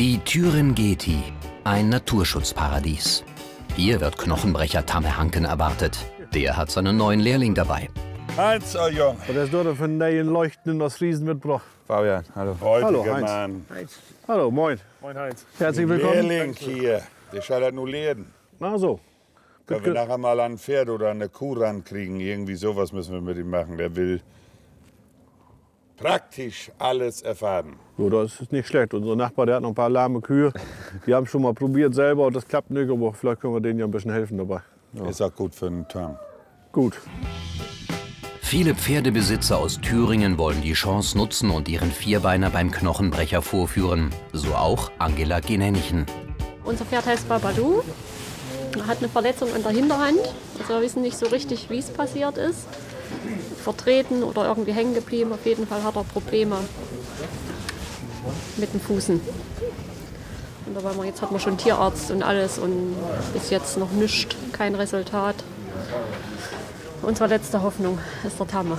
Die Thüringen-Geti, ein Naturschutzparadies. Hier wird Knochenbrecher Tamme Hanken erwartet. Der hat seinen neuen Lehrling dabei. Heinz, oh Jung. Was ist da für neuen Leuchten in das Riesen mitgebracht? Fabian, hallo. Hallo, Heutiger Heinz. Mann. Hallo, moin. Moin Heinz. Herzlich willkommen. Lehrling hier. Der soll das nur lernen. Na so. Wenn wir nachher mal ein Pferd oder eine Kuh rankriegen, irgendwie sowas müssen wir mit ihm machen. Der will praktisch alles erfahren. Jo, das ist nicht schlecht. Unser Nachbar, der hat noch ein paar lahme Kühe. Die haben schon mal probiert selber und das klappt nicht. Aber vielleicht können wir denen ja ein bisschen helfen dabei. Ja. Ist auch gut für einen Tang. Gut. Viele Pferdebesitzer aus Thüringen wollen die Chance nutzen und ihren Vierbeiner beim Knochenbrecher vorführen. So auch Angela Genennichen. Unser Pferd heißt Babadou. Er hat eine Verletzung an der Hinterhand. Also wir wissen nicht so richtig, wie es passiert ist. Vertreten oder irgendwie hängen geblieben. Auf jeden Fall hat er Probleme mit den Fußen. Und da wollen wir, jetzt hat man schon Tierarzt und alles und bis jetzt noch nichts, kein Resultat. Unsere letzte Hoffnung ist der Tamme.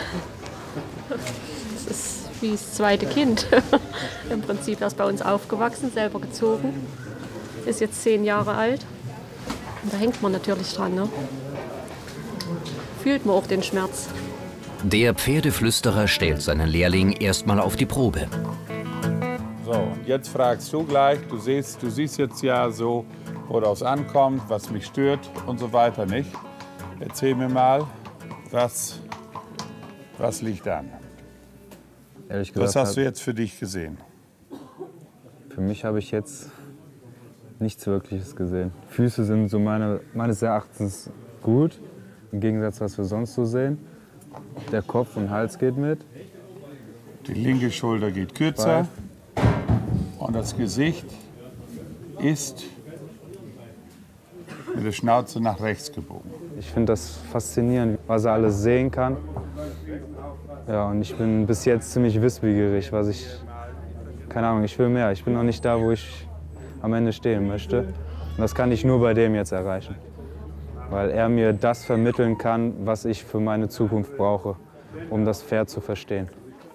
Das ist wie das zweite Kind. Im Prinzip er ist bei uns aufgewachsen, selber gezogen. Ist jetzt 10 Jahre alt. Und da hängt man natürlich dran. Ne? Fühlt man auch den Schmerz. Der Pferdeflüsterer stellt seinen Lehrling erstmal auf die Probe. So, und jetzt fragst du gleich, du siehst jetzt ja so, woraus ankommt, was mich stört und so weiter, nicht? Erzähl mir mal, was liegt an? Ehrlich gesagt, Was hast du jetzt für dich gesehen? für mich habe ich jetzt nichts Wirkliches gesehen. Füße sind so meines Erachtens gut, im Gegensatz was wir sonst so sehen. Der Kopf und Hals geht mit. Die linke Schulter geht kürzer und das Gesicht ist mit der Schnauze nach rechts gebogen. Ich finde das faszinierend, was er alles sehen kann. Ja, und ich bin bis jetzt ziemlich wissbegierig, keine Ahnung, ich will mehr. Ich bin noch nicht da, wo ich am Ende stehen möchte. Und das kann ich nur bei dem jetzt erreichen. Weil er mir das vermitteln kann, was ich für meine Zukunft brauche, um das Pferd zu verstehen.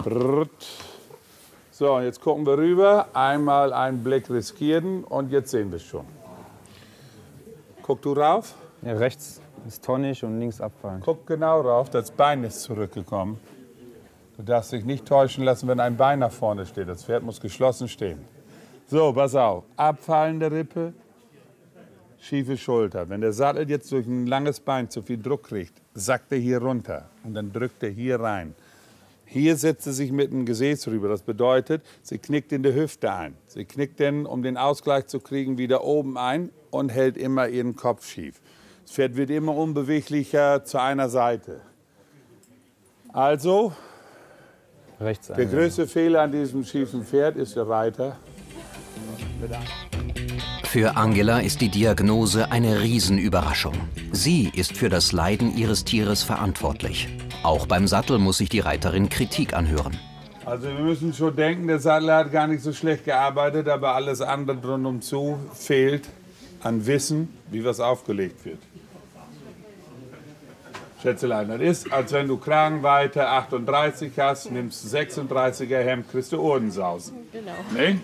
So, jetzt gucken wir rüber. Einmal einen Blick riskieren und jetzt sehen wir es schon. Guck du rauf. Ja, rechts ist tonnig und links abfallen. Guck genau rauf, das Bein ist zurückgekommen. Du darfst dich nicht täuschen lassen, wenn ein Bein nach vorne steht. Das Pferd muss geschlossen stehen. So, pass auf. Abfallende Rippe, schiefe Schulter. Wenn der Sattel jetzt durch ein langes Bein zu viel Druck kriegt, sackt er hier runter und dann drückt er hier rein. Hier setzt sie sich mit dem Gesäß rüber. Das bedeutet, sie knickt in die Hüfte ein. Sie knickt dann, um den Ausgleich zu kriegen, wieder oben ein und hält immer ihren Kopf schief. Das Pferd wird immer unbeweglicher zu einer Seite. Also, Rechts der größte Fehler an diesem schiefen Pferd ist der Reiter. Für Angela ist die Diagnose eine Riesenüberraschung. Sie ist für das Leiden ihres Tieres verantwortlich. Auch beim Sattel muss sich die Reiterin Kritik anhören. Also wir müssen schon denken, der Sattler hat gar nicht so schlecht gearbeitet, aber alles andere drumherum fehlt an Wissen, wie was aufgelegt wird. Schätzelein, das ist, als wenn du Kragenweite 38 hast, nimmst 36er Hemd, kriegst du Ohrensausen. Genau. Nee?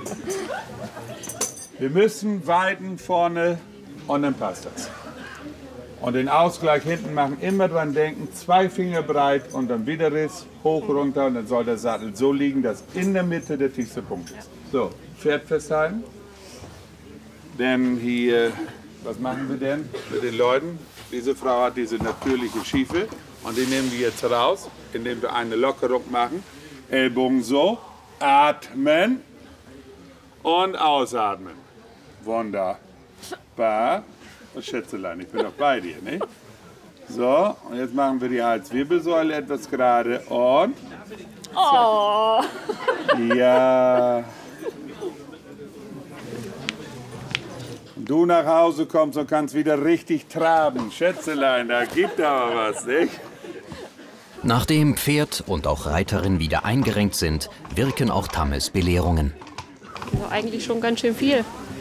Wir müssen weiten vorne und dann passt das. Und den Ausgleich hinten machen, immer dran denken, 2 Finger breit und dann wieder Riss, hoch, runter und dann soll der Sattel so liegen, dass in der Mitte der tiefste Punkt ist. So, Pferd festhalten. Denn hier, was machen wir denn mit den Leuten? Diese Frau hat diese natürliche Schiefe und die nehmen wir jetzt raus, indem wir eine Lockerung machen. Ellbogen so, atmen und ausatmen. Wunderbar. Und Schätzelein, ich bin doch bei dir, nicht? So, und jetzt machen wir die Halswirbelsäule etwas gerade und... Oh! Ja. Und du nach Hause kommst und kannst wieder richtig traben. Schätzelein, da gibt aber was, nicht? Nachdem Pferd und auch Reiterin wieder eingerenkt sind, wirken auch Tammes Belehrungen. Ja, eigentlich schon ganz schön viel.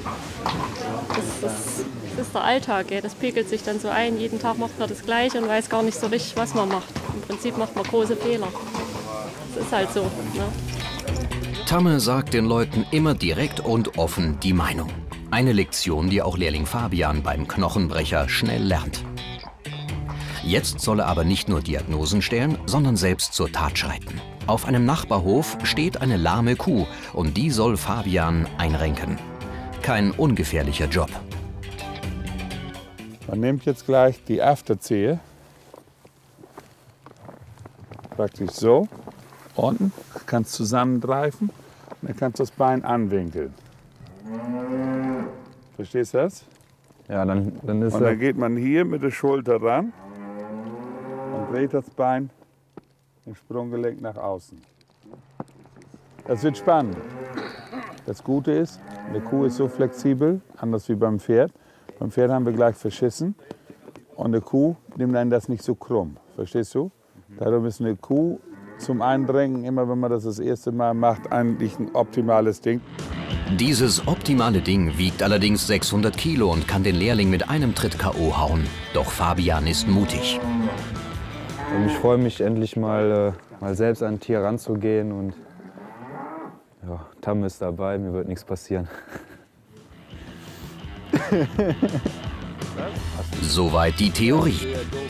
Das ist der Alltag, das pegelt sich dann so ein. Jeden Tag macht man das Gleiche und weiß gar nicht so richtig, was man macht. Im Prinzip macht man große Fehler. Das ist halt so. Ne? Tamme sagt den Leuten immer direkt und offen die Meinung. Eine Lektion, die auch Lehrling Fabian beim Knochenbrecher schnell lernt. Jetzt soll er aber nicht nur Diagnosen stellen, sondern selbst zur Tat schreiten. Auf einem Nachbarhof steht eine lahme Kuh und die soll Fabian einrenken. Kein ungefährlicher Job. Man nimmt jetzt gleich die Afterzehe, praktisch so, unten, kannst zusammengreifen und dann kannst du das Bein anwinkeln. Verstehst du das? Ja, dann ist Und dann geht man hier mit der Schulter ran und dreht das Bein im Sprunggelenk nach außen. Das wird spannend. Das Gute ist, eine Kuh ist so flexibel, anders wie beim Pferd. Beim Pferd haben wir gleich verschissen und eine Kuh nimmt einen das nicht so krumm. Verstehst du? Darum ist eine Kuh zum Eindrängen, immer wenn man das erste Mal macht, eigentlich ein optimales Ding. Dieses optimale Ding wiegt allerdings 600 Kilo und kann den Lehrling mit einem Tritt K.O. hauen. Doch Fabian ist mutig. Und ich freue mich endlich mal selbst an ein Tier ranzugehen und ja, Tamme ist dabei, mir wird nichts passieren. Soweit die Theorie.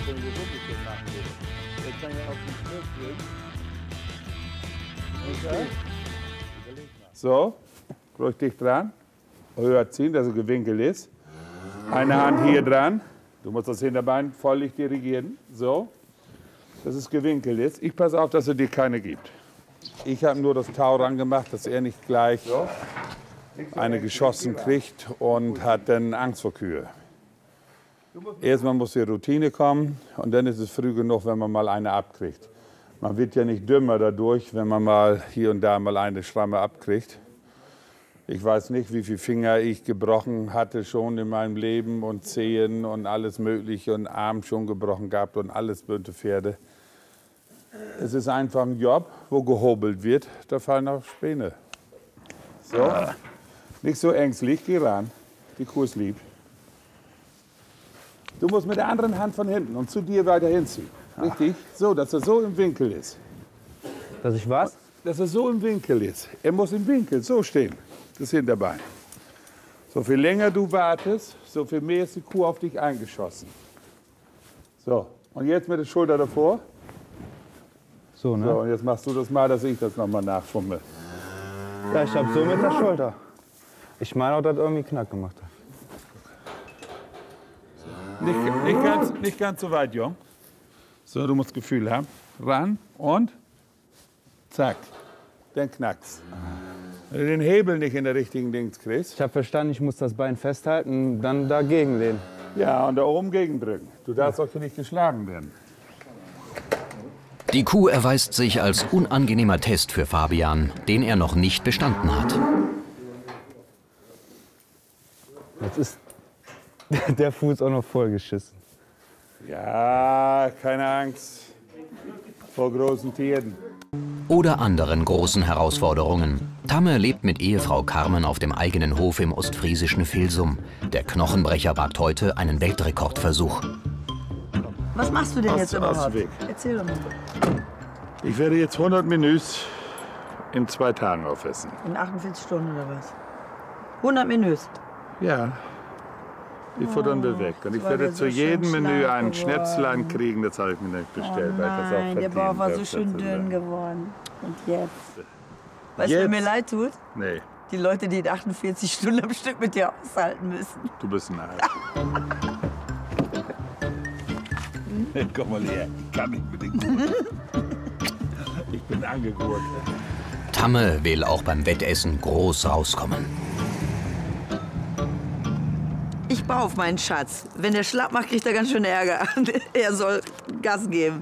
So, ruhig dicht dran, höher ziehen, dass es gewinkelt ist. Eine Hand hier dran, du musst das Hinterbein völlig dirigieren, so, dass es gewinkelt ist. Ich passe auf, dass er dir keine gibt. Ich habe nur das Tau ran gemacht, dass er nicht gleich eine geschossen kriegt und hat dann Angst vor Kühe. Erstmal muss die Routine kommen und dann ist es früh genug, wenn man mal eine abkriegt. Man wird ja nicht dümmer dadurch, wenn man mal hier und da mal eine Schramme abkriegt. Ich weiß nicht, wie viele Finger ich gebrochen hatte schon in meinem Leben und Zehen und alles Mögliche und Arm schon gebrochen gehabt und alles bunte Pferde. Es ist einfach ein Job, wo gehobelt wird, da fallen auch Späne. So, nicht so ängstlich, geh ran, die Kuh ist lieb. Du musst mit der anderen Hand von hinten und zu dir weiter hinziehen. Richtig? So, dass er so im Winkel ist. Dass ich was? Dass er so im Winkel ist. Er muss im Winkel so stehen, das Hinterbein. So viel länger du wartest, so viel mehr ist die Kuh auf dich eingeschossen. So, und jetzt mit der Schulter davor. So, ne? So, und jetzt machst du das mal, dass ich das nochmal nachfummel. Ja, ich hab so mit der Schulter. Ich meine auch, dass irgendwie Knack gemacht hat. Nicht ganz so weit, Jung. So, du musst Gefühl haben. Ran und zack. Dann knackst. Wenn du den Hebel nicht in der richtigen Dings kriegst. Ich habe verstanden, ich muss das Bein festhalten und dann dagegen lehnen. Ja, und da oben gegendrücken. Du darfst auch nicht geschlagen werden. Die Kuh erweist sich als unangenehmer Test für Fabian, den er noch nicht bestanden hat. Jetzt ist der Fuß auch noch vollgeschissen. Ja, keine Angst vor großen Tieren. Oder anderen großen Herausforderungen. Tamme lebt mit Ehefrau Carmen auf dem eigenen Hof im ostfriesischen Vilsum. Der Knochenbrecher wagt heute einen Weltrekordversuch. Was machst du denn jetzt überhaupt? Weg. Erzähl doch mal. Ich werde jetzt 100 Menüs in 2 Tagen aufessen. In 48 Stunden oder was? 100 Menüs? Ja, die futtern wir weg. Und ich werde zu jedem Menü einen Schnätzlein kriegen, das habe ich mir nicht bestellt. weil ich das auch Nein, der verdient Bauch war habe, so das schön zu dünn sagen. geworden. Und jetzt? Weißt du, wer Jetzt? mir leid tut? Nee, Die Leute, die 48 Stunden am Stück mit dir aushalten müssen. du bist ein Arsch. Komm mal her, ich kann nicht mit den Kuchen. Ich bin angegurt. Tamme will auch beim Wettessen groß rauskommen. Ich baue auf meinen Schatz. Wenn der schlapp macht, kriegt er ganz schön Ärger. Er soll Gas geben.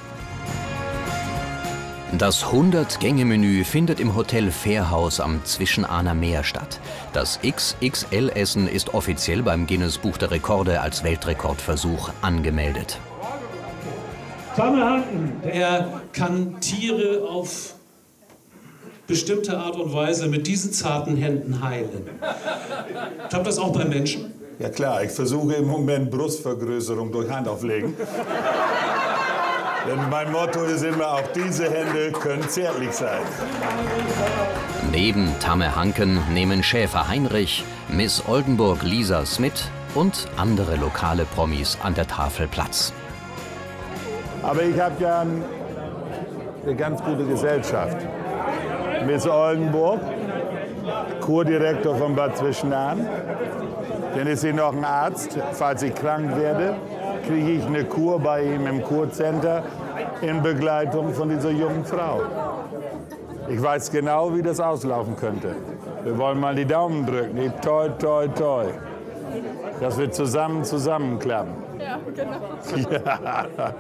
Das 100-Gänge-Menü findet im Hotel Fährhaus am Zwischenahner Meer statt. Das XXL-Essen ist offiziell beim Guinness-Buch der Rekorde als Weltrekordversuch angemeldet. Tamme Hanken, er kann Tiere auf bestimmte Art und Weise mit diesen zarten Händen heilen. Klappt das auch bei Menschen? Ja klar, ich versuche im Moment Brustvergrößerung durch Handauflegen. Denn mein Motto ist immer, auch diese Hände können zärtlich sein. Neben Tamme Hanken nehmen Schäfer Heinrich, Miss Oldenburg Lisa Smith und andere lokale Promis an der Tafel Platz. Aber ich habe ja eine ganz gute Gesellschaft. Miss Oldenburg, Kurdirektor von Bad Zwischenahn. Dann ist sie noch ein Arzt. Falls ich krank werde, kriege ich eine Kur bei ihm im Kurcenter in Begleitung von dieser jungen Frau. Ich weiß genau, wie das auslaufen könnte. Wir wollen mal die Daumen drücken. Die toi, toi, toi. Dass wir zusammenklappen. Ja, genau. Ja.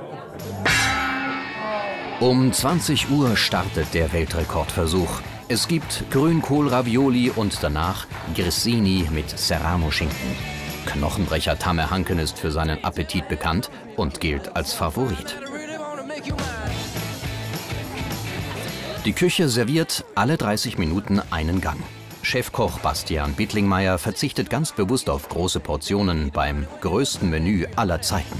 Um 20 Uhr startet der Weltrekordversuch. Es gibt Grünkohl-Ravioli und danach Grissini mit Serrano-Schinken. Knochenbrecher Tamme Hanken ist für seinen Appetit bekannt und gilt als Favorit. Die Küche serviert alle 30 Minuten einen Gang. Chefkoch Bastian Bittlingmeier verzichtet ganz bewusst auf große Portionen beim größten Menü aller Zeiten.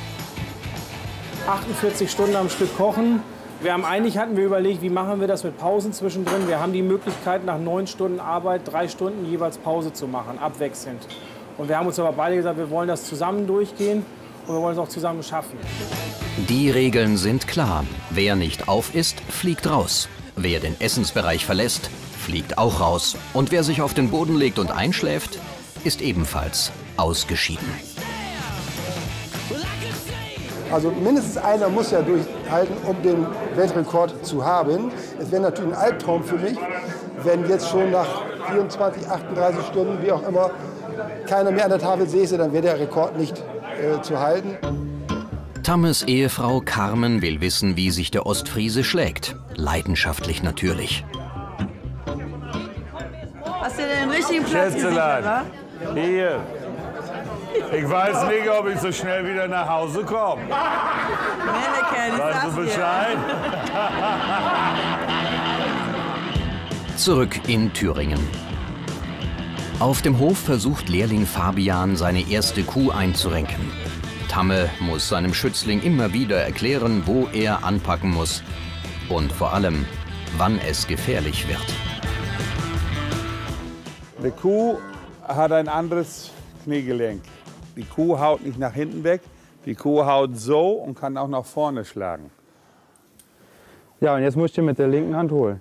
48 Stunden am Stück kochen. Eigentlich hatten wir überlegt, wie machen wir das mit Pausen zwischendrin. Wir haben die Möglichkeit, nach 9 Stunden Arbeit 3 Stunden jeweils Pause zu machen, abwechselnd. Und wir haben uns aber beide gesagt, wir wollen das zusammen durchgehen und wir wollen es auch zusammen schaffen. Die Regeln sind klar. Wer nicht auf isst, fliegt raus. Wer den Essensbereich verlässt, fliegt auch raus. Und wer sich auf den Boden legt und einschläft, ist ebenfalls ausgeschieden. Also mindestens einer muss ja durchhalten, um den Weltrekord zu haben. Es wäre natürlich ein Albtraum für mich, wenn jetzt schon nach 24, 38 Stunden, wie auch immer, keiner mehr an der Tafel säße, dann wäre der Rekord nicht zu halten. Tammes Ehefrau Carmen will wissen, wie sich der Ostfriese schlägt. Leidenschaftlich natürlich. Hast du denn den richtigen Platz Schätzelein, gesichert, wa? hier. Ich weiß nicht, ob ich so schnell wieder nach Hause komme. Männlekerl, ich Weißt sag's du dir. Bescheid? Zurück in Thüringen. Auf dem Hof versucht Lehrling Fabian, seine erste Kuh einzurenken. Tamme muss seinem Schützling immer wieder erklären, wo er anpacken muss. Und vor allem, wann es gefährlich wird. Eine Kuh hat ein anderes Kniegelenk. Die Kuh haut nicht nach hinten weg, die Kuh haut so und kann auch nach vorne schlagen. Ja, und jetzt muss ich den mit der linken Hand holen.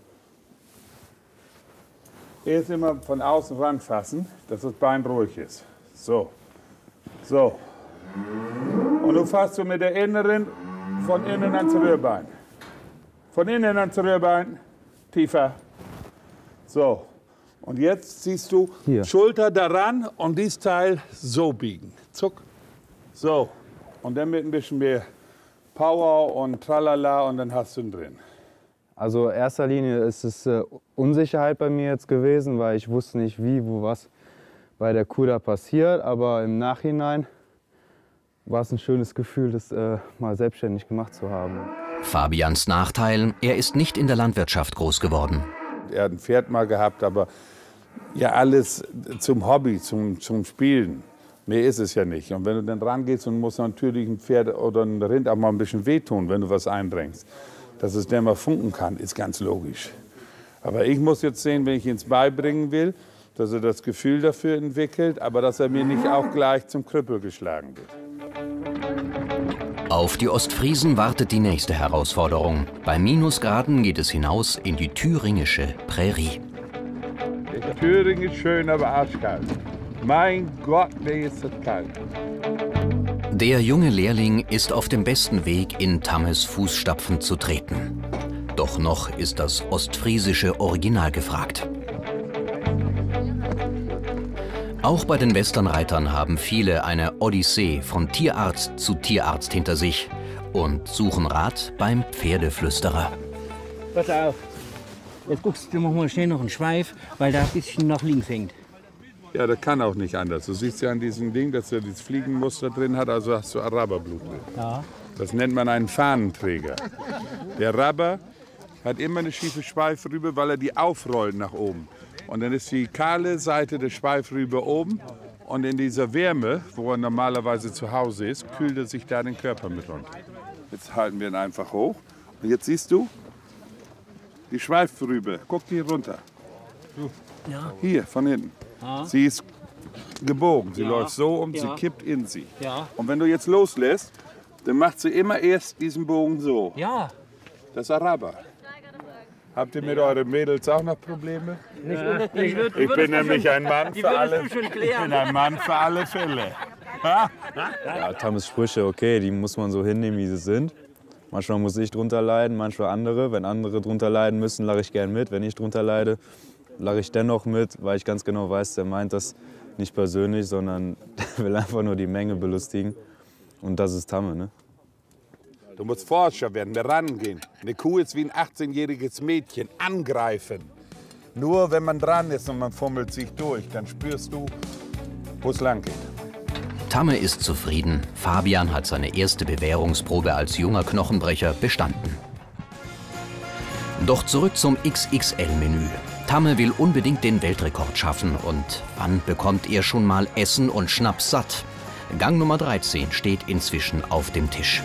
Erst immer von außen ranfassen, dass das Bein ruhig ist. So, so. Und du fasst so mit der inneren von innen ans Rührbein. Von innen ans Rührbein, tiefer. So. Und jetzt siehst du, Hier. Schulter daran und dieses Teil so biegen. Zuck. So. Und dann mit ein bisschen mehr Power und Tralala und dann hast du ihn drin. Also in erster Linie ist es Unsicherheit bei mir jetzt gewesen, weil ich wusste nicht, wie, wo, was bei der Kuh da passiert. Aber im Nachhinein war es ein schönes Gefühl, das mal selbstständig gemacht zu haben. Fabians Nachteil, er ist nicht in der Landwirtschaft groß geworden. Er hat ein Pferd mal gehabt, aber ja alles zum Hobby, zum Spielen. Mehr ist es ja nicht. Und wenn du dann rangehst und musst natürlich ein Pferd oder ein Rind auch mal ein bisschen wehtun, wenn du was einbringst. Dass es dann mal funken kann, ist ganz logisch. Aber ich muss jetzt sehen, wenn ich ihn beibringen will, dass er das Gefühl dafür entwickelt, aber dass er mir nicht auch gleich zum Krüppel geschlagen wird. Auf die Ostfriesen wartet die nächste Herausforderung. Bei Minusgraden geht es hinaus in die thüringische Prärie. Thüringen ist schön, aber arschkalt. Mein Gott, mir ist das kalt. Der junge Lehrling ist auf dem besten Weg, in Tammes Fußstapfen zu treten. Doch noch ist das ostfriesische Original gefragt. Auch bei den Westernreitern haben viele eine Odyssee von Tierarzt zu Tierarzt hinter sich und suchen Rat beim Pferdeflüsterer. Pass auf, jetzt guckst du mal schnell noch einen Schweif, weil da ein bisschen nach links hängt. Ja, das kann auch nicht anders. Du siehst ja an diesem Ding, dass er dieses Fliegenmuster drin hat, also hast du Araberblut drin. Ja. Das nennt man einen Fahnenträger. Der Araber hat immer eine schiefe Schweifrübe, weil er die aufrollt nach oben. Und dann ist die kahle Seite der Schweifrübe oben und in dieser Wärme, wo er normalerweise zu Hause ist, kühlt er sich da den Körper mit runter. Jetzt halten wir ihn einfach hoch. Und jetzt siehst du, die schweift rüber. Guck die runter. Ja. Hier, von hinten. Ja. Sie ist gebogen. Sie Ja. läuft so und Ja. sie kippt in sie. Ja. Und wenn du jetzt loslässt, dann macht sie immer erst diesen Bogen so. Ja. Das ist Araber. Habt ihr mit euren Mädels auch noch Probleme? Ich bin nämlich ein Mann für alle. Ich bin ein Mann für alle Fälle. Ja, Tammes Sprüche, okay, die muss man so hinnehmen, wie sie sind. Manchmal muss ich drunter leiden, manchmal andere. Wenn andere drunter leiden müssen, lache ich gern mit. Wenn ich drunter leide, lache ich dennoch mit, weil ich ganz genau weiß, der meint das nicht persönlich, sondern der will einfach nur die Menge belustigen. Und das ist Tamme, ne? Du musst Forscher werden, rangehen. Eine Kuh ist wie ein 18-jähriges Mädchen. Angreifen. Nur wenn man dran ist und man fummelt sich durch, dann spürst du, wo es lang geht. Tamme ist zufrieden. Fabian hat seine erste Bewährungsprobe als junger Knochenbrecher bestanden. Doch zurück zum XXL-Menü. Tamme will unbedingt den Weltrekord schaffen. Und wann bekommt er schon mal Essen und Schnaps satt? Gang Nummer 13 steht inzwischen auf dem Tisch.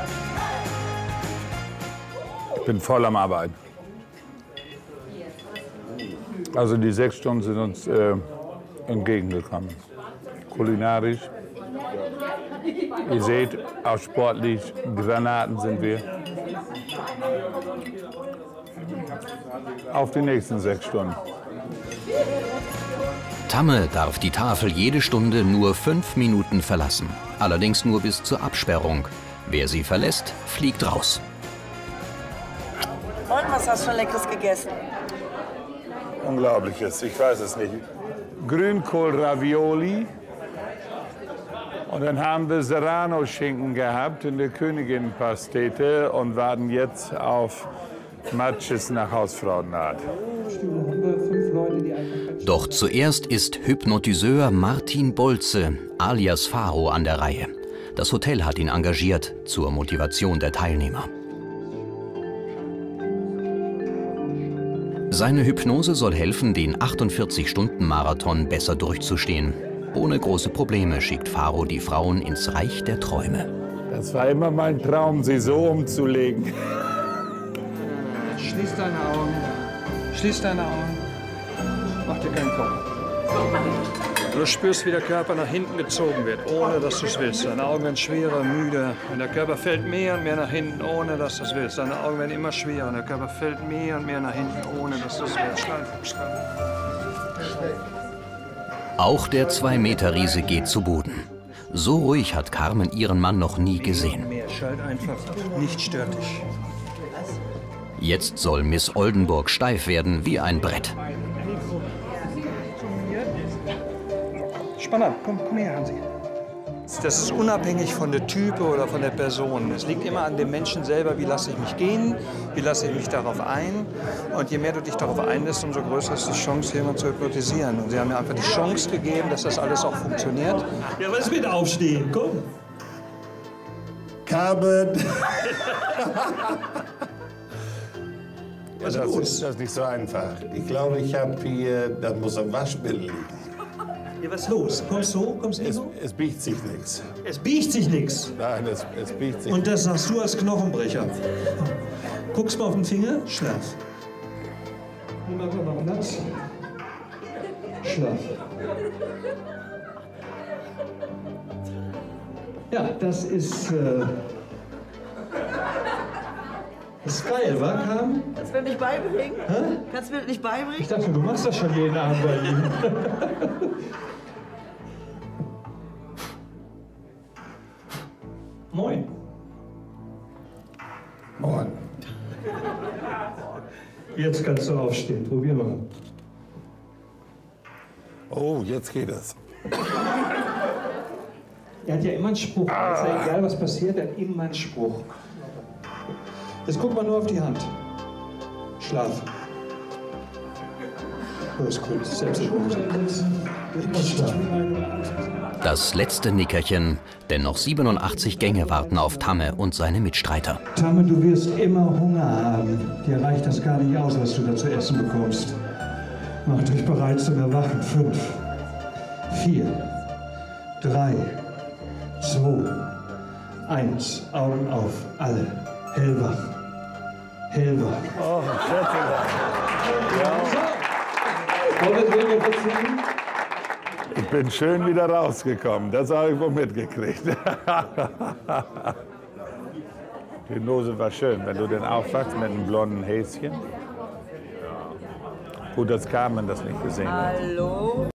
Ich bin voll am Arbeiten. Also die 6 Stunden sind uns entgegengekommen. Kulinarisch. Ihr seht, auch sportlich, Granaten sind wir. Auf die nächsten 6 Stunden. Tamme darf die Tafel jede Stunde nur 5 Minuten verlassen. Allerdings nur bis zur Absperrung. Wer sie verlässt, fliegt raus. Und was hast du schon Leckeres gegessen? Unglaubliches, ich weiß es nicht. Grünkohl-Ravioli. Und dann haben wir Serrano-Schinken gehabt in der Königin-Pastete und warten jetzt auf Matches nach Hausfrauenart. Doch zuerst ist Hypnotiseur Martin Bolze, alias Faro, an der Reihe. Das Hotel hat ihn engagiert zur Motivation der Teilnehmer. Seine Hypnose soll helfen, den 48-Stunden-Marathon besser durchzustehen. Ohne große Probleme schickt Faro die Frauen ins Reich der Träume. Das war immer mein Traum, sie so umzulegen. Schließ deine Augen. Schließ deine Augen. Mach dir keinen Kopf. Du spürst, wie der Körper nach hinten gezogen wird, ohne dass du es willst. Deine Augen werden schwerer, müder. Und der Körper fällt mehr und mehr nach hinten, ohne dass du es willst. Deine Augen werden immer schwerer. Und der Körper fällt mehr und mehr nach hinten, ohne dass du es willst. Auch der 2-Meter-Riese geht zu Boden. So ruhig hat Carmen ihren Mann noch nie gesehen. Schalt einfach. Nichts stört dich. Jetzt soll Miss Oldenburg steif werden wie ein Brett. Spann an. Komm her, Hansi. Das ist unabhängig von der Type oder von der Person. Es liegt immer an dem Menschen selber, wie lasse ich mich gehen, wie lasse ich mich darauf ein. Und je mehr du dich darauf einlässt, umso größer ist die Chance, jemanden zu hypnotisieren. Und sie haben mir einfach die Chance gegeben, dass das alles auch funktioniert. Ja, was mit Aufstehen? Komm. Carmen! Was das ist nicht so einfach. Ich glaube, ich habe hier, das muss am Waschmittel liegen. Ja, was ist los? Kommst du hoch? Kommst du nicht hoch? Es biegt sich nichts. Es biegt sich nichts. Nein, es biegt sich. Und das sagst du als Knochenbrecher. Guckst mal auf den Finger, schlaf. Und machen wir noch nass. Schlaf. Ja, das ist geil, wa, Carmen? Kannst du mir nicht beibringen? Hä? Kannst du mir nicht beibringen? Ich dachte, du machst das schon jeden Abend bei ihm. Moin. Moin. Jetzt kannst du aufstehen. Probier mal. Oh, jetzt geht es. Er hat ja immer einen Spruch. Ist ja egal, was passiert, er hat immer einen Spruch. Jetzt guck mal nur auf die Hand. Schlaf. Das ist gut. Selbsthypnose. Das letzte Nickerchen, denn noch 87 Gänge warten auf Tamme und seine Mitstreiter. Tamme, du wirst immer Hunger haben. Dir reicht das gar nicht aus, was du da zu essen bekommst. Mach dich bereit zum Erwachen. 5, 4, 3, 2, 1, Augen auf, alle. Hellwach. Hellwach. Oh, ich bin schön wieder rausgekommen, das habe ich wohl mitgekriegt. Die Nose war schön, wenn du den aufwachst mit einem blonden Häschen. Gut, dass Carmen das nicht gesehen hat. Hallo?